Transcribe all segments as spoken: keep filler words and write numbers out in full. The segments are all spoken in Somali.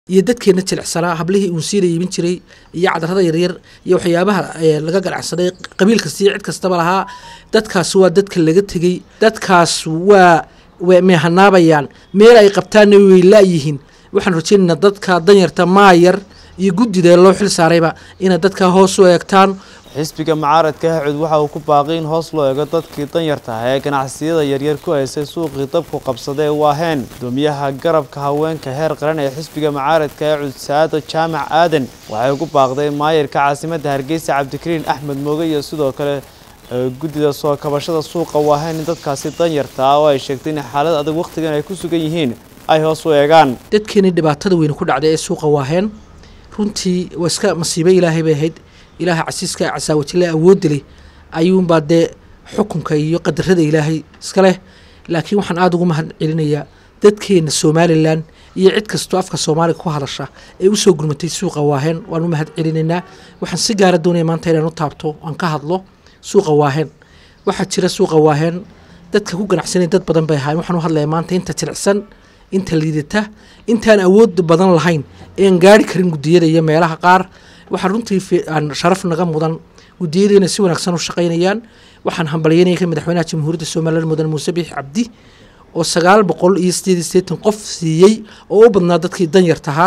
iyo dadkeena jilicsanaa hablihii uu siiyay iibin jiray iyo cadarada yar yar iyo waxyaabaha laga ganacsaday qabiilka si cid kastaba lahaa dadkaas waa dadka laga tagay dadkaas waa way meehanabayaan meel ay qabtaan way laayihiin waxaan rajaynaynaa dadka danyarta maayar iyo gudida loo xil saarayba in dadka hoos u eegtaan xisbiga mucaaradka Cud waxa uu ku baaqay in hoos loo eego dadkii danyarta ah ee ganacsiyada yar yar ku haysay suuqii dabku qabsaday waaheen doomiyaha garabka haweenka heer qaran ee xisbiga mucaaradka Cud Saado Jaamac Aadan waxay ugu baaqday maayarka caasimadda Hargeysa Cabdikariin Axmed Mooge iyo sidoo kale gudida soo kabashada suuqa waaheen in dadkaasi danyarta ah oo ay sheegtay in xaalad adag waqtigan ay ku sugan yihiin ay hoos u eegaan dadkeenii dhibaatada weyn ku dhacday ee suuqa waaheen runtii waa iska masiibo Ilaahay bay ahayd ilaaha casiiska casaawajile awood leh ayuun baa de xukunka iyo qadarada Ilaahay iska leh laakiin waxaan aad ugu mahad celinayaa dadkeena Soomaaliland iyo cid kasto afka Soomaaliga ku hadasha ee u soo gurmatay suuqa waaheen waan u mahad celinaynaa waxaan si gaar ah doonay maanta inaan u taabto aan ka hadlo suuqa waaheen waxa jira suuqa waaheen dadka ku ganacsanay dad badan bay ahaayeen waxaan u hadlayaa maanta inta jilicsan inta liidata intaan awood badan lahayn ee gaari karin gudiyada iyo meelaha qaar waxa runtii aan sharaf naga mudan gudiyadina si wanaagsan u shaqeynayaan waxaan hambalyeynay ka madaxweynaha jamhuuriyadda Soomaaliland mudan Muuse Biixi Cabdi oo sagaal boqol iyo siddeed iyo siddeetan qof siiyay oo u badnaa dadkii danyartaha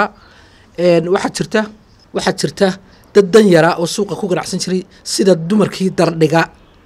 een waxa jirta waxa jirta dad danyara oo suuqa ku ganacsan jiray sida dumarkii dardhiga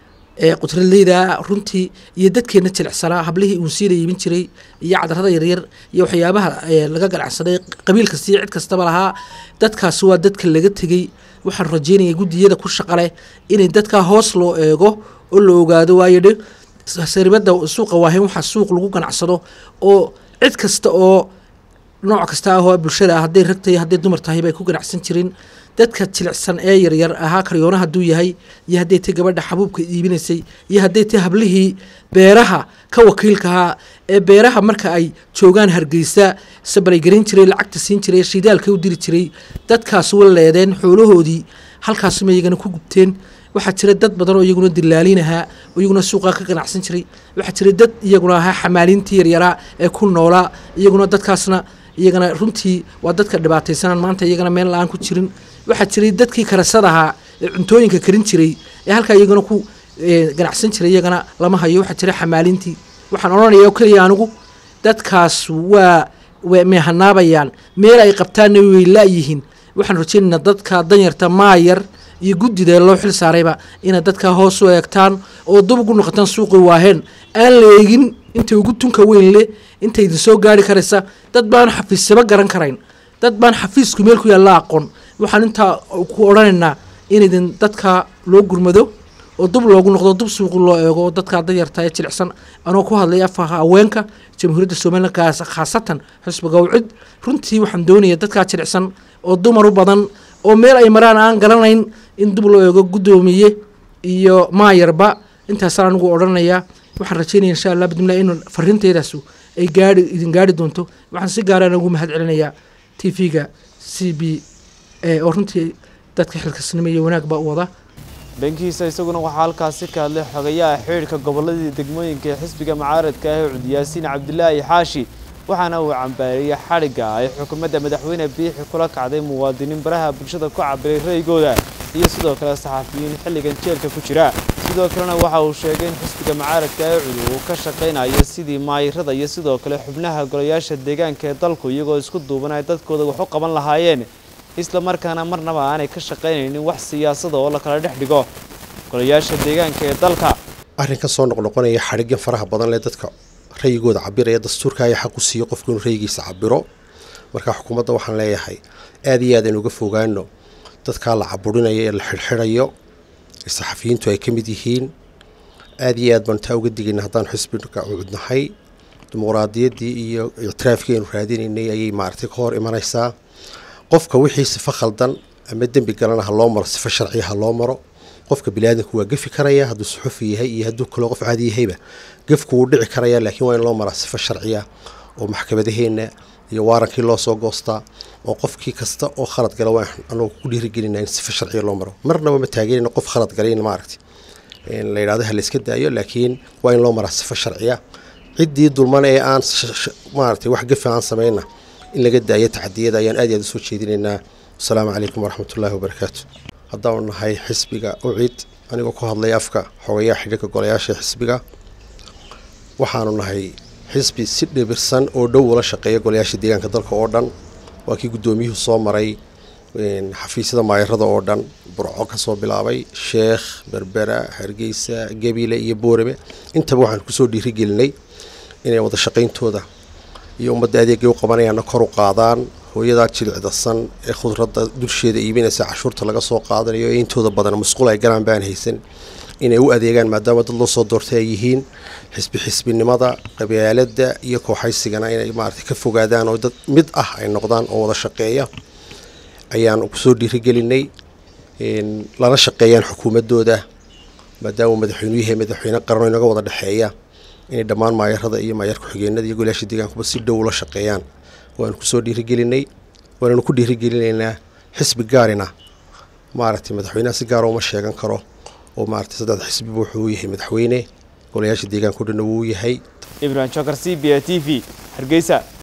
ee qudraleyda runtii iyo dadkeena jilicsanaa hablihii uu siiyay iibin jiray iyo cadarada yar yar iyo waxyaabaha laga ganacsaday qabiilka si cid kastaba lahaa dadkaas waa dadka laga tagay waxaan rajaynayaa gudiyada ku shaqale inay dadka hoos loo eego oo loo ogaado waayay saribada suuqa waaheen waxa suuq lagu ganacsado oo cid kasta oo nooc kasta ah oo bulshada haday ragtay haday dumar tahay bay ku ganacsan jireen dadka jilicsan ee yar yar aha kariyoonaha duu yahay iyo haday tii gabadha xabuubka iibinaysay iyo haday tii hablihii beeraha ka wakiilka ee beeraha marka ay joogan Hargeysa sabalay garin jiray lacagta siin jiray shidaalka u diri jiray dadkaas waleedeen xoolahoodii halkaas ma iyagana ku gubteen waxa jira dad badan oo iyaguna dilaalinaha oo iyaguna suuqa ka ganacsan jiray waxa jira dad iyaguna aha xamaalintii yar yara ee ku noolaa iyaguna dadkaasna iyagana runtii waa dadka dhibaataysan maanta iyagana meel la'aan ku jirin waxa jiray dadkii karasadaha ee cuntooyinka karin jiray ee halka iyagana ku ganacsan jiray iyagana lama hayo waxa jira xamaalintii waxaan oranayaa kaliya anigu dadkaas waa way meehanabayaan meel ay qabtaan way laayihiin waxaan rajaynaynaa dadka danyarta maayar iyo gudida loo xil saarayba in dadka hoos u eegtaan oo dub ugu noqotaan suuqii waaheen aan leegin inta ugu tunka weyn leh inta idin soo gaari karaysa dad baan xafiisaba garan karayn dad baan xafiisku meel ku yaala aqoon waxaan inta ku oranaynaa in idin dadka loo gurmado oo dub loogu noqdo dub suuq loo eego dadka danyarta ee jilicsan anoo ku hadlay afka haweenka jamhuuriyadda Soomaaliland khaasatan xisbiga Cud runtii waxaan doonayaa dadka jilicsan oo dumar u badan oo meel ay maraan aan galanayn in dub loo eego gudoomiye iyo maayarba intaas aan ugu oranayaa waxaan rajaynayaa insha Allah bidmillah in fariintaydaas ay gaari idin gaari doonto waxaan si gaar ah ugu mahad celinayaa T V-ga C B ee runtii dadka xilkasnimo iyo wanaag ba wada bankiisa isaguna waxa halkaas ka hadlay xogayaha xiriirka gobollada degmooyinka xisbiga mucaaradka ah Cud Yaasiin Cabdilaahi Xaashi waxaana uu cambaariyay xariga ay xukuumadda madaxweyne Biixi kula kacday muwaadiniin baraha bulshada ku cabiray raygooda iyo sidoo kale saxafiyiin xilligan jeelka ku jira sidoo kalena waxa uu sheegay in xisbiga mucaaradka ah Cud uu ka shaqeynayo sidii maayirada iyo sidoo kale xubnaha golayaasha deegaanka ee dalku iyagoo isku duubanay dadkooda wax u qaban lahaayeen isla markaana marnaba aanay ka shaqeynaynin wax siyaasad oo la kala dhex dhigo golayaasha deegaanka ee dalka arrin ka soo noqnoqonaya xariga faraha badan ee dadka raygooda cabiraya dastuurka ay xaq u siiyo qofku inuu raygiisa cabiro marka xukuumadda waxaan leeyahay aad iyo aad in uga fogaano dadka la caburinayo ee la xirxirayo saxafiyiintu ay ka mid yihiin aad iyo aad baan taa uga digayna haddaan xisbiga Cudnahay dimuqraadiyaddii iyo ictiraafkeenu raadinaynay ayay maartay ka hor imanaysaa qofka wixii sifa khaldan ama dembi galana ha loo maro sifa sharci ha loo maro qofka bilaadanku waa gafi karaya hadduu suxufi yahay iyo hadduu kale qof caadi yahayba gafku wuu dhici karaya laakiin waa in loo maraa sifa sharciya oo maxkamadaheena iyo waarankii loo soo goostaa oo qofkii kasta oo khalad gala waa anuu ku dhiirigelinaa in sifa sharciya loo maro marnaba ma taageerina qof khalad galay in maaragtay in la yiraahdo hal iska daayo laakiin waa in loo maraa sifa sharciya ciddii dulman ee aan maaragtay wax gafi aan sameeyna in laga daayo tacadiyada ayaan aad iyo aad u soo jeedinaynaa. Assalaamu calaykum waraxmatullaahi wabarakaatu. haddaan nahay xisbiga ucid anigoo ku hadlay afka xogayaha xidhiidhka golayaasha xisbiga waxaanu nahay xisbi si dhibirsan oo dhow ula shaqeeya golayaasha deegaanka dalka oo dhan. waa kii guddoomiyuhu soo maray xafiisyada maayarada oo dhan, burco ka soo bilaabay sheekh, berbera, hargeysa, gabiile iyo boorame. intaba waxaan kusoo dhiirigelinay inay wada shaqayntooda iyo ummadda adeegay u qabanayaanna kor u qaadaan. hooyadaa jilicdasan ee khudradda dulsheeda iibinaysa cashuurta laga soo qaadanayo ee intooda badan masquul ay galaan baan haysan inay u adeegaan maadaama dad loo soo doortay ay yihiin. xisbi xisbinimada, qabyaaladda iyo kooxaysigana inay maaragtay ka fogaadaan oo dad mid ah ay noqdaan oo wada shaqeeya ayaan kusoo dhiirigelinay. lana shaqeeyaan xukuumaddooda maadaama madaxweynuhu yahay madaxweyne qaran oo inaga wada dhexeeya, inay dhammaan maayarada iyo maayar ku-xigeenada iyo golayaasha deegaankuba si dhow ula shaqeeyaan waanu kusoo dhiirigelinay. waananu ku dhiirigelinaynaa xisbi gaarina maaragtay madaxweynaha si gaara uma sheegan karo oo maaragtay saddex xisbiba wuxuu yahay madaxweyne, golayaasha deegaanka o dhanna wuu yahay. Ibrahim Chakar, C B A T V, Hargeysa.